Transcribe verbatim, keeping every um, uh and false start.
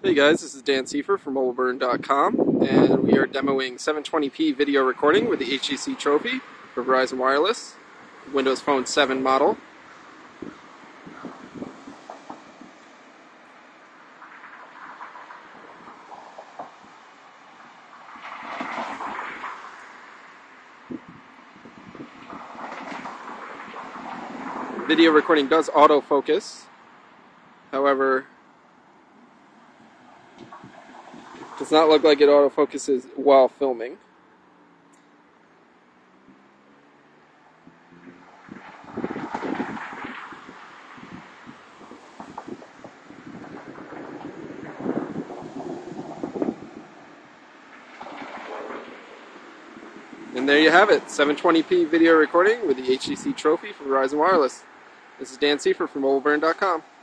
Hey guys, this is Dan Seifer from mobileburn dot com, and we are demoing seven twenty p video recording with the H T C Trophy for Verizon Wireless, Windows Phone seven model. Video recording does autofocus, however, does not look like it autofocuses while filming. And there you have it, seven twenty p video recording with the H T C Trophy for Verizon Wireless. This is Dan Seifer from mobileburn dot com.